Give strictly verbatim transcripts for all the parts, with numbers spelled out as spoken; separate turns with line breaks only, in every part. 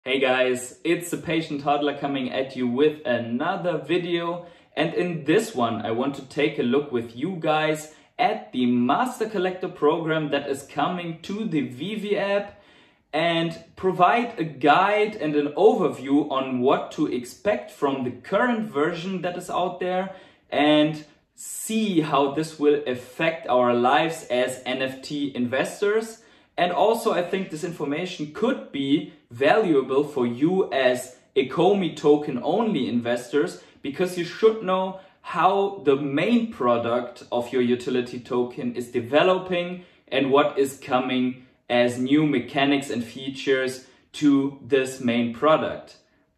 Hey guys, it's the Patient Toddler coming at you with another video, and in this one I want to take a look with you guys at the Master Collector program that is coming to the Vivi app and provide a guide and an overview on what to expect from the current version that is out there and see how this will affect our lives as N F T investors. And also I think this information could be valuable for you as Ecomi token only investors, because you should know how the main product of your utility token is developing and what is coming as new mechanics and features to this main product.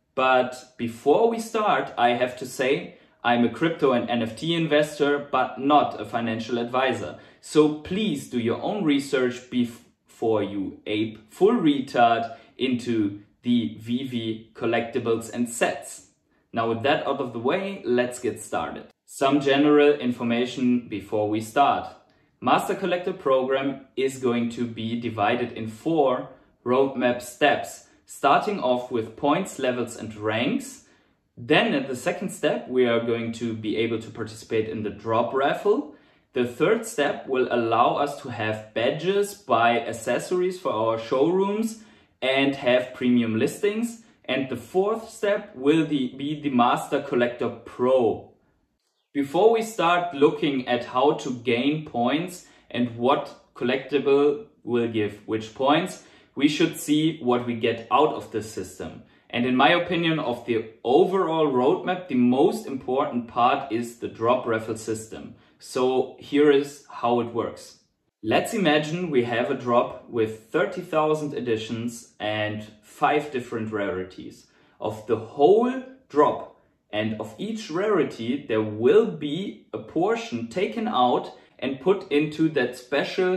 But before we start, I have to say I'm a crypto and N F T investor, but not a financial advisor. So please do your own research before you ape full retard into the Vivi collectibles and sets. Now with that out of the way, let's get started. Some general information before we start. Master Collector program is going to be divided in four roadmap steps, starting off with points, levels and ranks. Then at the second step, we are going to be able to participate in the drop raffle. The third step will allow us to have badges, buy accessories for our showrooms and have premium listings. And the fourth step will be the Master Collector Pro. Before we start looking at how to gain points and what collectible will give which points, we should see what we get out of this system. And in my opinion, of the overall roadmap, the most important part is the drop raffle system. So here is how it works. Let's imagine we have a drop with thirty thousand editions and five different rarities. Of the whole drop and of each rarity, there will be a portion taken out and put into that special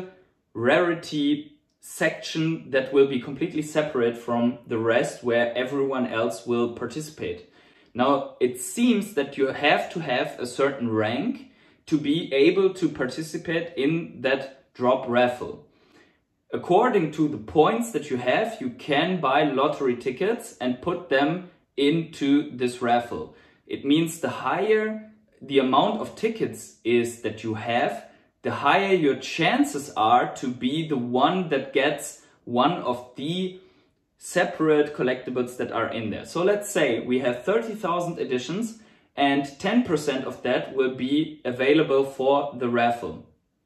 rarity section that will be completely separate from the rest, where everyone else will participate. Now, it seems that you have to have a certain rank to be able to participate in that drop raffle. According to the points that you have, you can buy lottery tickets and put them into this raffle. It means the higher the amount of tickets is that you have, the higher your chances are to be the one that gets one of the separate collectibles that are in there. So let's say we have thirty thousand editions and ten percent of that will be available for the raffle.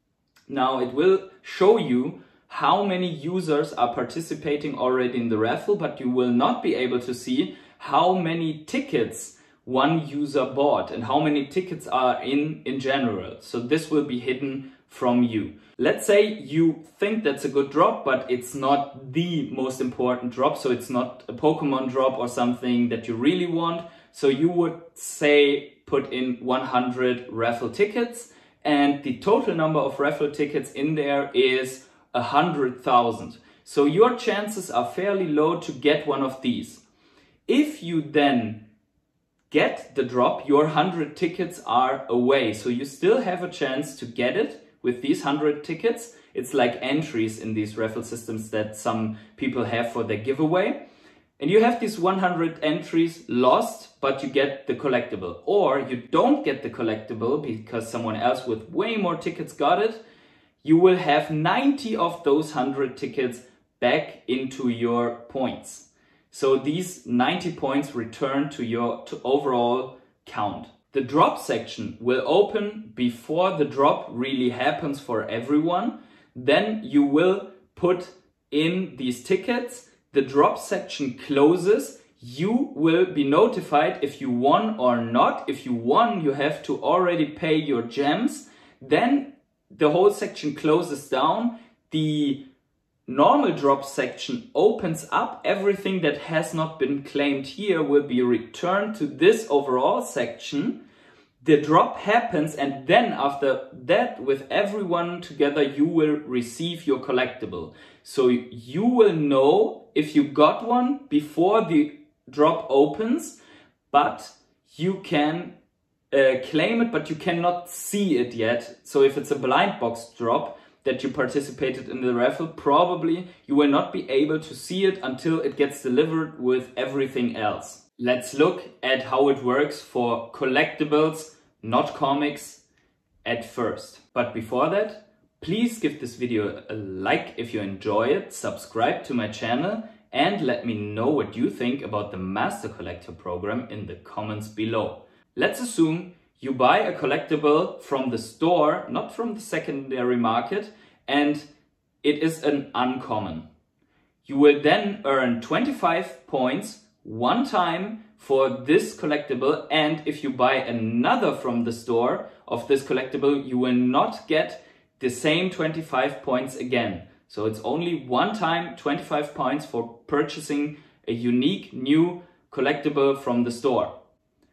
Now it will show you how many users are participating already in the raffle, but you will not be able to see how many tickets one user bought and how many tickets are in in general. So this will be hidden from you. Let's say you think that's a good drop, but it's not the most important drop. So it's not a Pokemon drop or something that you really want. So you would say put in one hundred raffle tickets, and the total number of raffle tickets in there is one hundred thousand. So your chances are fairly low to get one of these. If you then get the drop, your one hundred tickets are away. So you still have a chance to get it with these one hundred tickets. It's like entries in these raffle systems that some people have for their giveaway. And you have these one hundred entries lost, but you get the collectible. Or you don't get the collectible because someone else with way more tickets got it. You will have ninety of those one hundred tickets back into your points. So these ninety points return to your to overall count. The drop section will open before the drop really happens for everyone. Then you will put in these tickets. The drop section closes. You will be notified if you won or not. If you won, you have to already pay your gems. Then the whole section closes down. The normal drop section opens up. Everything that has not been claimed here will be returned to this overall section. The drop happens, and then after that, with everyone together, you will receive your collectible. So you will know if you got one before the drop opens, but you can uh, claim it, but you cannot see it yet. So if it's a blind box drop, that you participated in the raffle, probably you will not be able to see it until it gets delivered with everything else. Let's look at how it works for collectibles, not comics, at first. But before that, please give this video a like if you enjoy it, subscribe to my channel, and let me know what you think about the Master Collector program in the comments below. Let's assume you buy a collectible from the store, not from the secondary market, and it is an uncommon. You will then earn twenty-five points one time for this collectible, and if you buy another from the store of this collectible, you will not get the same twenty-five points again. So it's only one time twenty-five points for purchasing a unique new collectible from the store.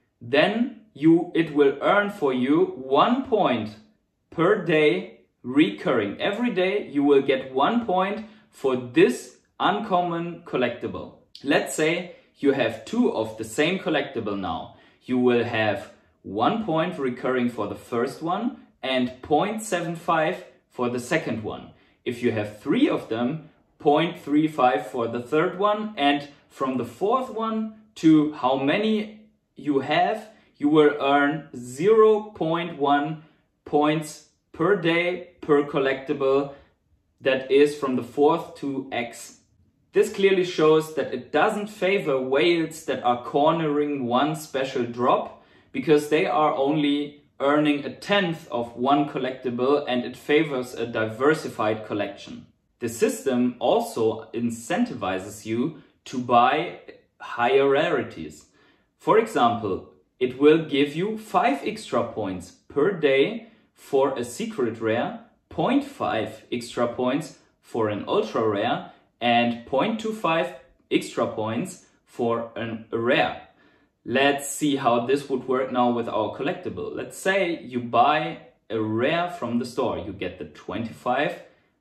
Then you it will earn for you one point per day recurring. Every day you will get one point for this uncommon collectible. Let's say you have two of the same collectible now. You will have one point recurring for the first one and zero point seven five for the second one. If you have three of them, zero point three five for the third one, and from the fourth one to how many you have, you will earn zero point one points per day per collectible. That is from the fourth to X. This clearly shows that it doesn't favor whales that are cornering one special drop, because they are only earning a tenth of one collectible, and it favors a diversified collection. The system also incentivizes you to buy higher rarities. For example, it will give you five extra points per day for a secret rare, zero point five extra points for an ultra rare, and zero point two five extra points for an, a rare. Let's see how this would work now with our collectible. Let's say you buy a rare from the store. You get the twenty-five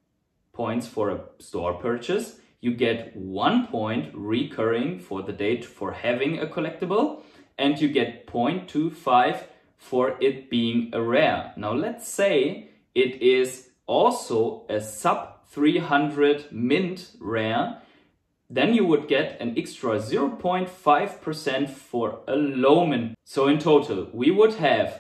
points for a store purchase. You get one point recurring for the date for having a collectible, and you get zero point two five for it being a rare. Now let's say it is also a sub three hundred mint rare. Then you would get an extra zero point five percent for a low mint. So in total, we would have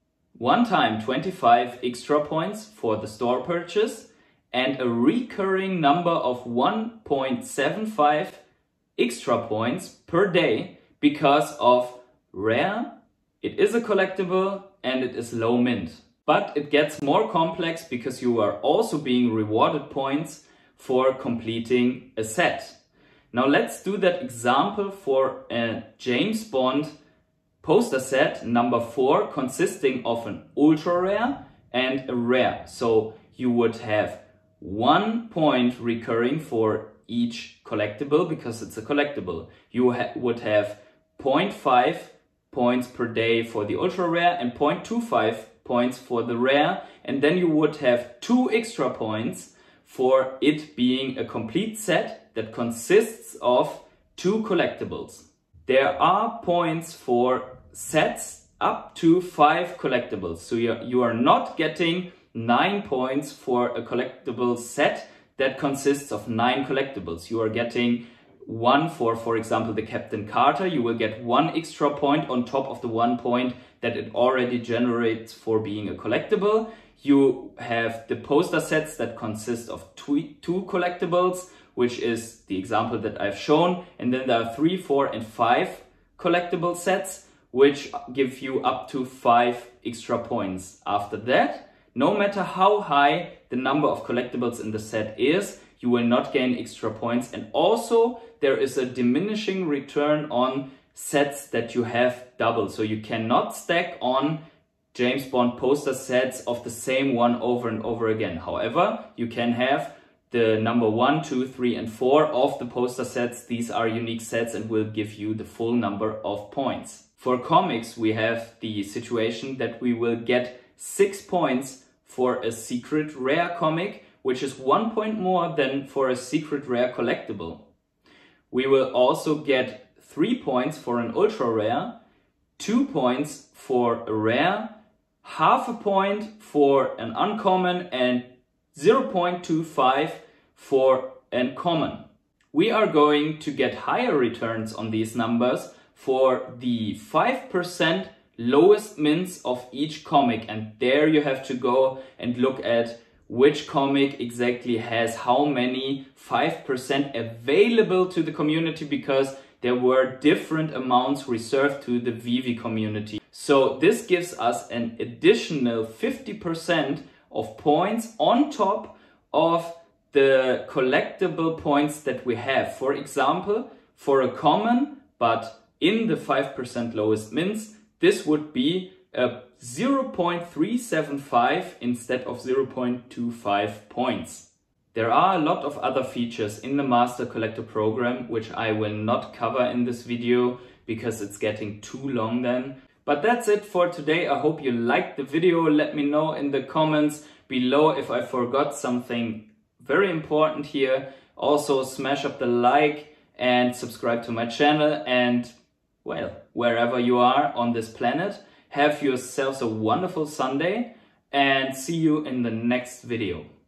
one time twenty-five extra points for the store purchase and a recurring number of one point seven five extra points per day because of rare, it is a collectible, and it is low mint. But it gets more complex because you are also being rewarded points for completing a set. Now let's do that example for a James Bond poster set number four, consisting of an ultra rare and a rare. So you would have one point recurring for each collectible because it's a collectible. You ha would have zero point five points per day for the ultra rare and zero point two five points for the rare, and then you would have two extra points for it being a complete set that consists of two collectibles. There are points for sets up to five collectibles. So you you are not getting nine points for a collectible set that consists of nine collectibles. You are getting one for, for example, the Captain Carter. You will get one extra point on top of the one point that it already generates for being a collectible. You have the poster sets that consist of two, two collectibles, which is the example that I've shown. And then there are three, four, and five collectible sets, which give you up to five extra points. After that, no matter how high the number of collectibles in the set is, you will not gain extra points. And also there is a diminishing return on sets that you have double. So you cannot stack on James Bond poster sets of the same one over and over again. However, you can have the number one, two, three, and four of the poster sets. These are unique sets and will give you the full number of points. For comics, we have the situation that we will get six points for a secret rare comic, which is one point more than for a secret rare collectible. We will also get three points for an ultra rare, two points for a rare, half a point for an uncommon, and zero point two five for uncommon. We are going to get higher returns on these numbers for the five percent lowest mints of each comic, and there you have to go and look at which comic exactly has how many five percent available to the community, because there were different amounts reserved to the Vivi community. So this gives us an additional fifty percent of points on top of the collectible points that we have. For example, for a common, but in the five percent lowest mints, this would be a zero point three seven five instead of zero point two five points. There are a lot of other features in the Master Collector program, which I will not cover in this video because it's getting too long then. But that's it for today. I hope you liked the video. Let me know in the comments below if I forgot something very important here. Also smash up the like and subscribe to my channel, and well, wherever you are on this planet, have yourselves a wonderful Sunday and see you in the next video.